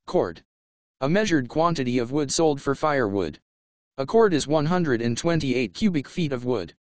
Cord. A measured quantity of wood sold for firewood. A cord is 128 cubic feet of wood.